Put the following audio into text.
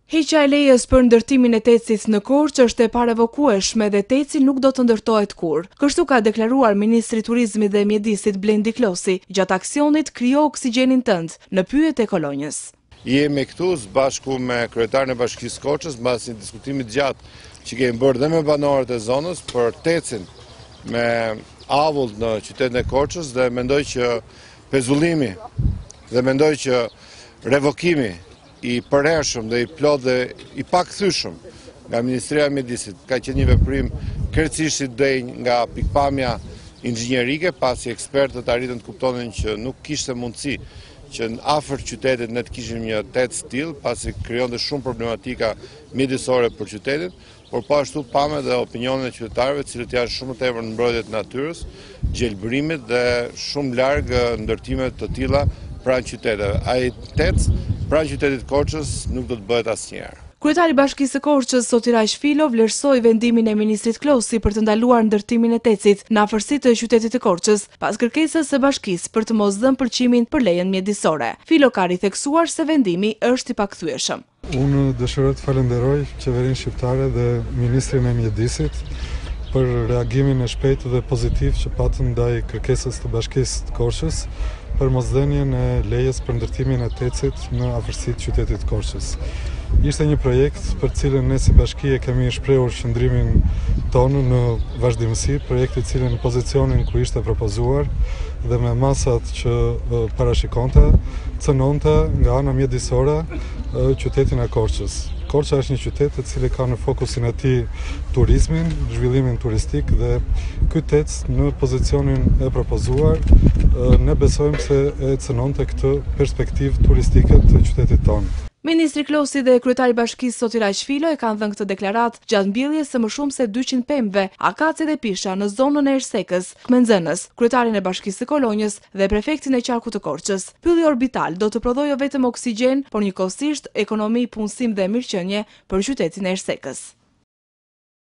Heqja e lejes për ndërtimin e tecit në Korçë është e parevokueshme dhe teci nuk do të ndërtohet kurrë. Kështu ka deklaruar Ministri i Turizmit dhe Mjedisit Blendi Klosi gjatë aksionit Krijo oksigjenin tënd në pyjet e kolonjës. Jemi këtu së bashku me kryetarin e Bashkisë Korçës mbas një diskutimi të gjatë që kemi bërë dhe me banorët e zonës për tecin me avull në qytetin e Korçës dhe mendoj që pezullimi dhe mendoj që revokimi i përhershëm dhe i plot dhe i pakthyeshëm nga Ministria e Mjedisit ka qenë një veprim krejtësisht i denj nga pikpamja inxhinierike, pasi ekspertët arritën të kuptonin që nuk kishte mundësi që në afër qytetit ne të kishim një tet still, pasi krijonte shumë problematika mjedisore për qytetin, por po ashtu pamë dhe opinionin e qytetarëve, të cilët janë shumë tepër në mbrojtje të natyrës, gjelbërimit dhe shumë larg ndërtime të tilla pranë qyteteve. Ai tet pranë qytetit Korçës nuk do të bëhet asnjëherë. Kryetari i Bashkisë së Korçës, Sotiraj Filo, vlerësoi vendimin e ministrit Klosi për të ndaluar ndërtimin e tecit në afërsi të qytetit të Korçës, pas kërkesës së bashkisë për të mos dhënë pëlqimin për lejen mjedisore. Filo ka ritheksuar se vendimi është i pakthyeshëm. Unë dëshiroj të falenderoj qeverinë shqiptare dhe ministrin e Mjedisit për reagimin e shpejtë dhe pozitiv që patën ndaj kërkesës të Bashkisë të Korçës për mosdhënien e lejes për ndërtimin e tecit në afërsi të qytetit Korçës. Ishte një projekt për cilën ne si bashki e kemi shprehur qëndrimin tonë në vazhdimësi, projekti i cili në pozicionin ku ishte propozuar dhe me masat që parashikonte, cënonte nga ana mjedisore qytetin e Korçës. Korça është një qytet i cili ka në fokusin e tij turizmin, zhvillimin turistik dhe ky tec në pozicionin e propozuar ne besojmë se e cënonte këtë perspektivë turistike të qytetit tonë. Ministri Klosi dhe kryetari i Bashkisë Sotiraj Filo e kanë dhënë këtë deklaratë gjatë mbjelljes së më shumë se 200 pemëve, akace dhe pisha në zonën e Ersekës, Kmenzënës, kryetarin e Bashkisë së Kolonjës dhe prefektin e qarkut të Korçës. Pylli orbital do të prodhojë vetëm oksigjen, por njëkohësisht ekonomi, punësim dhe mirëqenie për qytetin e Ersekës.